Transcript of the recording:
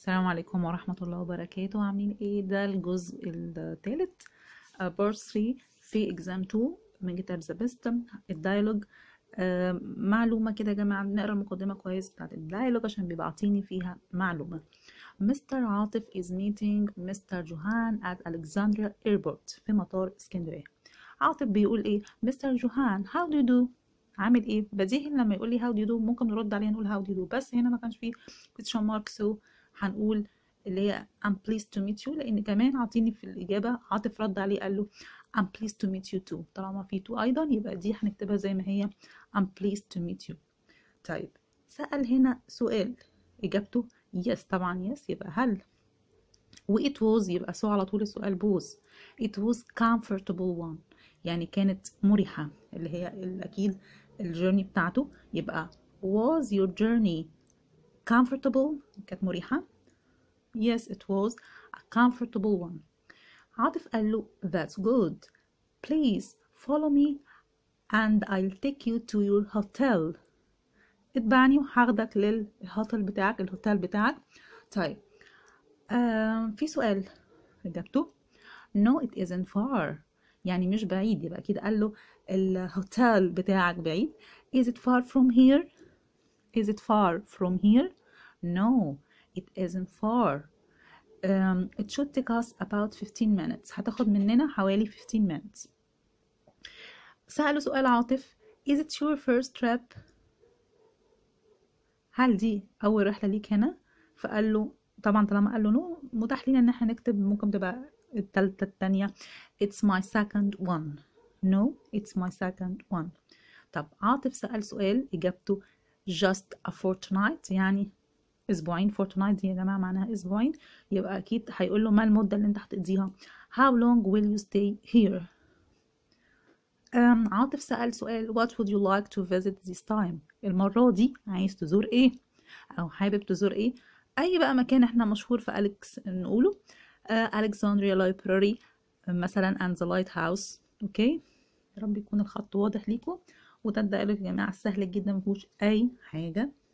السلام عليكم ورحمة الله وبركاته. عاملين ايه؟ ده الجزء الثالث بارت 3 في اكزام 2 من كتاب ذا بيست الدايلوج. معلومة كده يا جماعة، نقرا المقدمة كويس بتاعت الدايلوج عشان بيبقى عاطيني فيها معلومة. مستر عاطف is meeting مستر جوهان at Alexandria Airport في مطار اسكندرية. عاطف بيقول ايه؟ مستر جوهان how do you do؟ عامل ايه؟ بديهي لما يقول لي how do you do ممكن نرد عليه نقول how do you do، بس هنا ما كانش فيه question mark، so هنقول اللي هي I'm pleased to meet you، لان كمان عاطيني في الاجابه عاطف رد عليه قال له I'm pleased to meet you too. طالما في to ايضا يبقى دي هنكتبها زي ما هي I'm pleased to meet you. طيب سأل هنا سؤال اجابته yes، طبعا yes، يبقى هل، و it was يبقى سو على طول السؤال بوز. it was comfortable one يعني كانت مريحة، اللي هي أكيد الجيرني بتاعته، يبقى was your journey comfortable؟ كانت مريحة. yes it was a comfortable one. عاطف قال له that's good, please follow me and I'll take you to your hotel. اتبعني وهاخدك للهوتيل بتاعك، الهوتيل بتاعك. طيب في سؤال اجابته no it isn't far يعني مش بعيد، يبقى اكيد قال له الهوتيل بتاعك بعيد. is it far from here؟ is it far from here؟ no it isn't far. it should take us about 15 minutes هتاخد مننا حوالي 15 minutes. سأله سؤال عاطف is it your first trip؟ هل دي أول رحلة ليك هنا؟ فقال له طبعا طالما قال له نو متاح لينا ان احنا نكتب، ممكن تبقى التالتة التانية it's my second one. no it's my second one. طب عاطف سأل سؤال إجابته just a fortnight يعني أسبوعين. fortnight دي يا جماعة معناها أسبوعين، يبقى أكيد هيقول له ما المدة اللي أنت هتقضيها. how long will you stay here؟ عاطف سأل سؤال what would you like to visit this time؟ المرة دي عايز تزور إيه؟ أو حابب تزور إيه؟ أي بقى مكان إحنا مشهور في أليكس نقوله Alexandria Library مثلا and the Lighthouse. أوكي، يا رب يكون الخط واضح ليكم. وده الدقيق يا جماعة سهل جدا، مفيهوش أي حاجة.